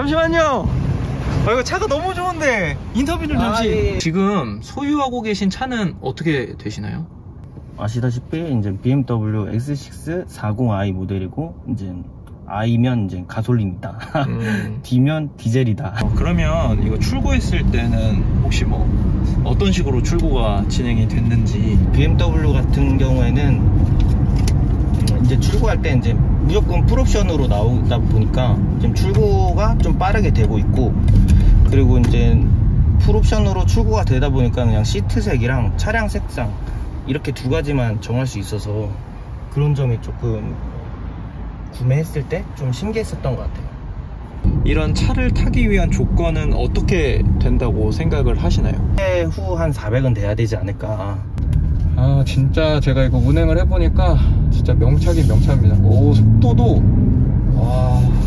잠시만요. 이거 차가 너무 좋은데 인터뷰 좀 잠시. 예. 지금 소유하고 계신 차는 어떻게 되시나요? 아시다시피 이제 BMW X6 40i 모델이고 이제 I면 이제 가솔린이다. D면 디젤이다. 그러면 이거 출고했을 때는 혹시 뭐 어떤 식으로 출고가 진행이 됐는지. BMW 같은 경우에는 이제 출고할 때 이제 무조건 풀옵션으로 나오다 보니까 지금 출고가 좀 빠르게 되고 있고, 그리고 이제 풀옵션으로 출고가 되다 보니까 그냥 시트색이랑 차량 색상 이렇게 두 가지만 정할 수 있어서 그런 점이 조금 구매했을 때 좀 신기했었던 것 같아요. 이런 차를 타기 위한 조건은 어떻게 된다고 생각을 하시나요? 후 한 400은 돼야 되지 않을까. 아 진짜 제가 이거 운행을 해보니까 진짜 명차긴 명차입니다. 오 속도도 와